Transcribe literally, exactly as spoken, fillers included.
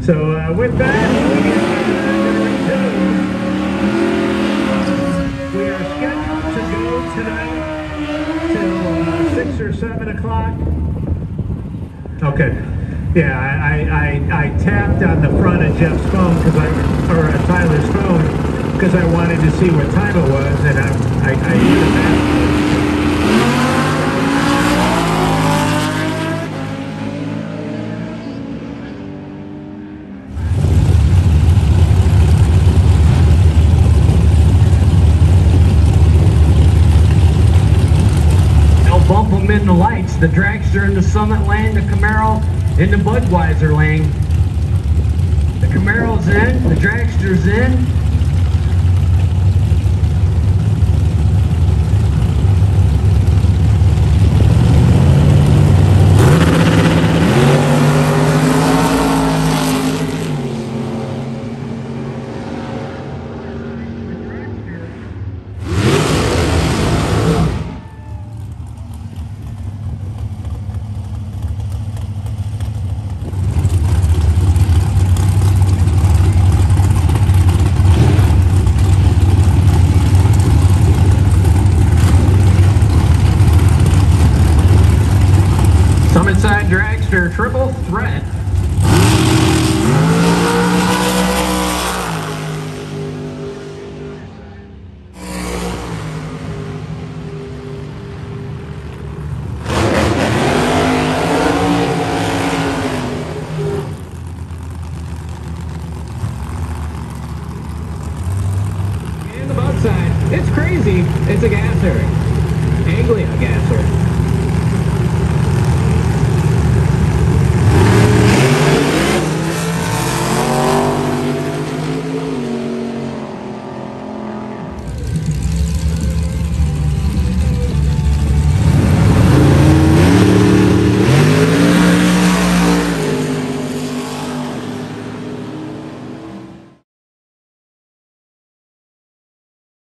So uh, with that, we are scheduled to go tonight till uh, six or seven o'clock. Okay. Yeah, I, I, I, I tapped on the front of Jeff's phone because I, or uh, Tyler's phone, because I wanted to see what time it was, and I, I, I hit a message. Bump them in the lights. The dragster in the Summit lane, the Camaro in the Budweiser lane. The Camaro's in, the dragster's in. Summit side dragster triple threat. And the bug side. It's crazy. It's a gasser.